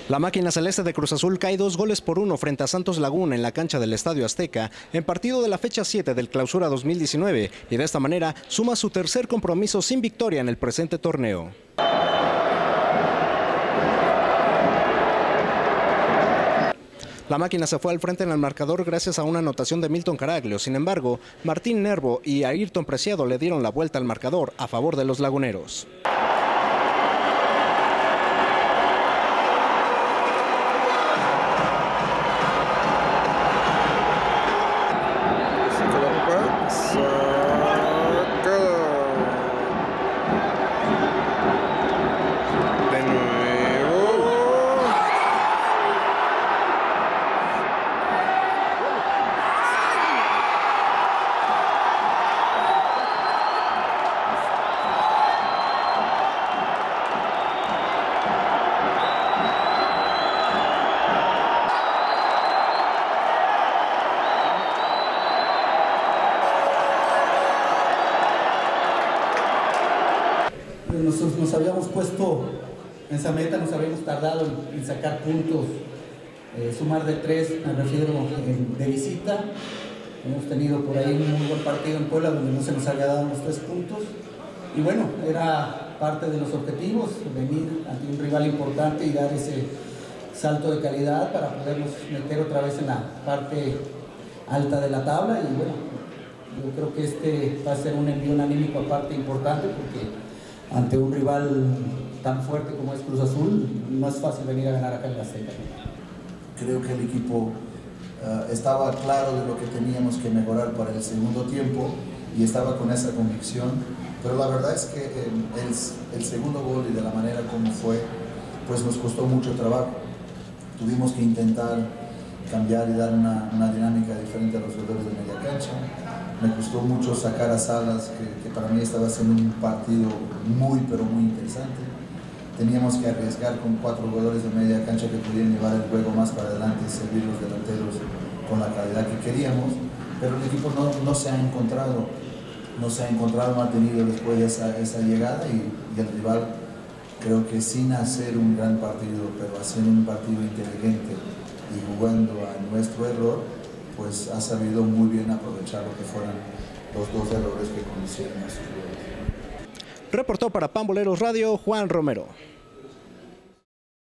La máquina celeste de Cruz Azul cae 2-1 frente a Santos Laguna en la cancha del Estadio Azteca en partido de la fecha 7 del Clausura 2019 y de esta manera suma su tercer compromiso sin victoria en el presente torneo. La máquina se fue al frente en el marcador gracias a una anotación de Milton Caraglio. Sin embargo, Martín Nervo y Ayrton Preciado le dieron la vuelta al marcador a favor de los laguneros. Nos habíamos puesto esa meta, nos habíamos tardado en sacar puntos, sumar de 3, me refiero de visita. Hemos tenido por ahí un muy buen partido en Puebla donde no se nos había dado los 3 puntos. Y bueno, era parte de los objetivos, venir ante un rival importante y dar ese salto de calidad para podernos meter otra vez en la parte alta de la tabla. Y bueno, yo creo que este va a ser un envío anímico aparte importante porque ante un rival tan fuerte como es Cruz Azul, no es fácil venir a ganar acá en la Azteca. Creo que el equipo estaba claro de lo que teníamos que mejorar para el segundo tiempo y estaba con esa convicción, pero la verdad es que el segundo gol y de la manera como fue, pues nos costó mucho trabajo. Tuvimos que intentar cambiar y dar una dinámica diferente a los jugadores de media cancha. Me costó mucho sacar a Salas, que para mí estaba haciendo un partido muy, pero muy interesante. Teníamos que arriesgar con 4 jugadores de media cancha que pudieran llevar el juego más para adelante y servir los delanteros con la calidad que queríamos, pero el equipo no se ha encontrado, no ha tenido después esa llegada y el rival, creo que sin hacer un gran partido, pero haciendo un partido inteligente y jugando a nuestro error, pues ha sabido muy bien aprovechar lo que fueran los 2 errores que conocieron a sus jugadores. Reportó para Pamboleros Radio Juan Romero.